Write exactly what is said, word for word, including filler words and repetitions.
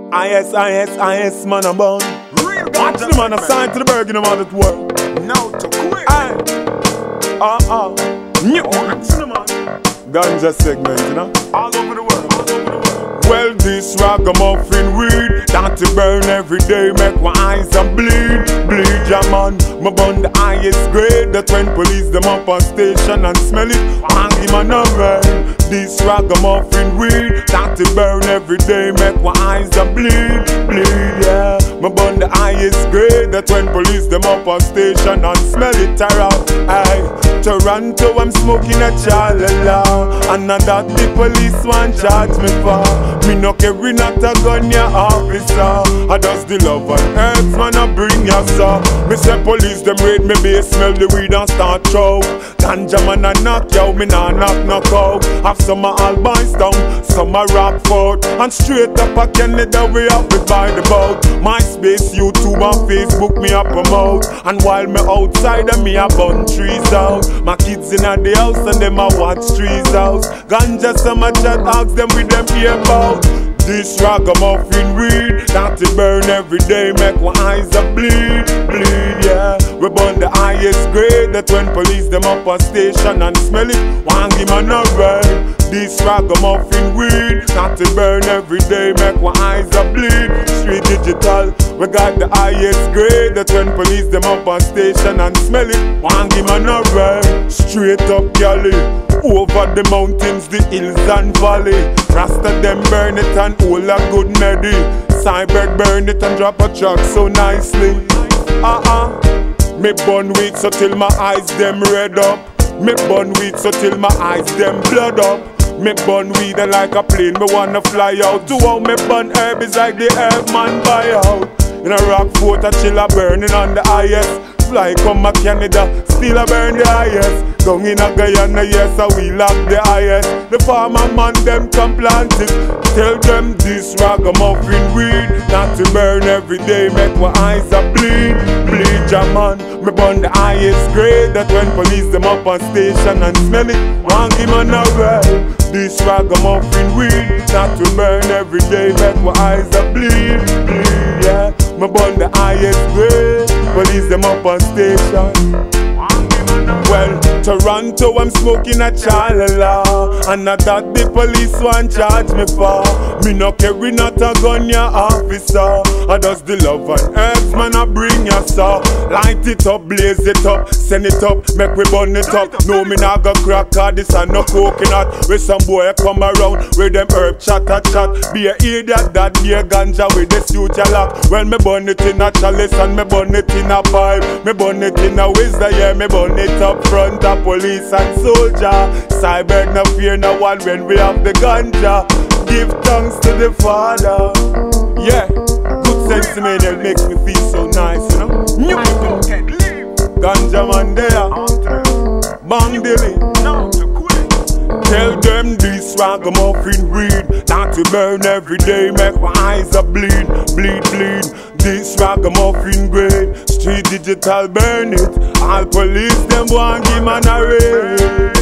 I S, I S, I S, man, I'm born. Real Watch the man, I sign to the Berg in the man at work. Now to quit. Aye. Ah, ah. New. Watch the man. Ganja segment, you know? All over the world, all over the world. Well, this ragamuffin weed that to burn every day, make my eyes and bleed, bleed, yeah man. My bun the highest grade, that when police them up on station and smell it, I give man a rain. This ragamuffin weed that to burn every day, make my eyes and bleed, bleed, yeah. My bun the highest grade, that when police them up on station and smell it around. Aye, Toronto, I'm smoking a chalala, and not that the police want charge me for. Me no carry not a gun, ya officer. I just the love and herbs, man, I bring ya, sir. Me say police, them raid me base, smell the weed and start choke. Ganja man, I knock you, me nah knock, knock out. Have some a all boys down, some a Rockford, and straight up a Canada, we up it by the boat. MySpace, YouTube and Facebook, me a promote. And while me outside, and me a bun trees out. My kids in the house, and them a watch trees out. Ganja, some a chat, ask them with them ear bout. This ragamuffin weed that to burn every day, make my eyes a bleed, bleed, yeah. We burn the highest grade, that when police them up on station and smell it, one give man a rain. This ragamuffin weed that to burn every day, make my eyes a bleed. Street digital, we got the highest grade, that when police them up on station and smell it, one give man a rain. Straight up Cali, over the mountains, the hills and valley. Rasta them burn it and all a good medi. Cyberg burn it and drop a track so nicely. Uh-uh. Me burn weed so till my eyes them red up. Me burn weed so till my eyes them blood up. Me burn weed like a plane, me wanna fly out. To how me burn herb is like the herb man buy out. In a rock fort a chill a burning on the highest. Fly come a Canada, still a burn the highest. Down in a Guyana, yes, a we lock the highest. The farmer man, them come plant it. Tell them this ragamuffin weed not to burn every day, make my eyes a bleed, bleed, ja man. Me burn the highest grade, that when police them up on station and smell it, one give man a ride. This ragamuffin weed not to burn every day, make my eyes a bleed, bleed, yeah. Me burn the highest grade, police them up on station. Well, Toronto, I'm smoking a chalala, and not that the police want charge me for. Me no carry not a gun, ya officer. I just the love and herbs, man, I bring ya, sir. Light it up, blaze it up, send it up, make we burn it up. No, me not go crack, cause this and no coconut. With some boy come around, with them herb chat a chat. Be a idiot, that be a ganja with the suit ya lock. Well, me burn it in a chalice and me burn it in a pipe. Me burn it in a whizzer, yeah, me burn it up front of police and soldier. Cyberg no fear no one when we have the ganja. Give thanks to the Father. Yeah, good sense to me, it makes me feel so nice, you know. New people can live. Ganja man there, Bang Dilly. Now to quit. Tell them this ragamuffin weed not to burn every day, make my eyes a bleed, bleed, bleed. This ragamuffin grade, street digital burn it. All police them want give man a raid.